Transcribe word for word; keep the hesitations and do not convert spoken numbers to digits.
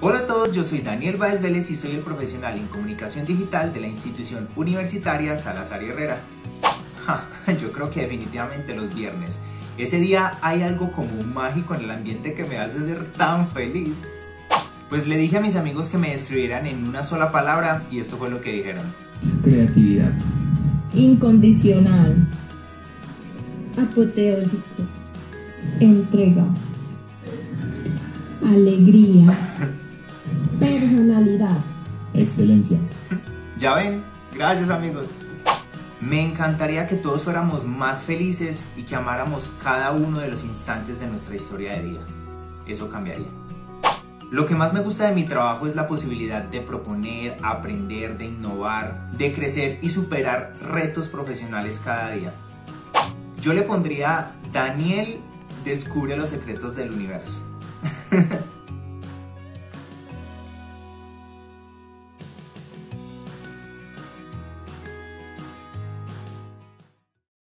Hola a todos, yo soy Daniel Báez Vélez y soy el profesional en comunicación digital de la institución universitaria Salazar y Herrera. Ja, yo creo que definitivamente los viernes. Ese día hay algo como mágico en el ambiente que me hace ser tan feliz. Pues le dije a mis amigos que me describieran en una sola palabra y esto fue lo que dijeron. Creatividad. Incondicional. Apoteósico. Entrega. Alegría. Personalidad. Excelencia. Ya ven, gracias amigos. Me encantaría que todos fuéramos más felices y que amáramos cada uno de los instantes de nuestra historia de vida. Eso cambiaría. Lo que más me gusta de mi trabajo es la posibilidad de proponer, aprender, de innovar, de crecer y superar retos profesionales cada día. Yo le pondría: Daniel descubre los secretos del universo.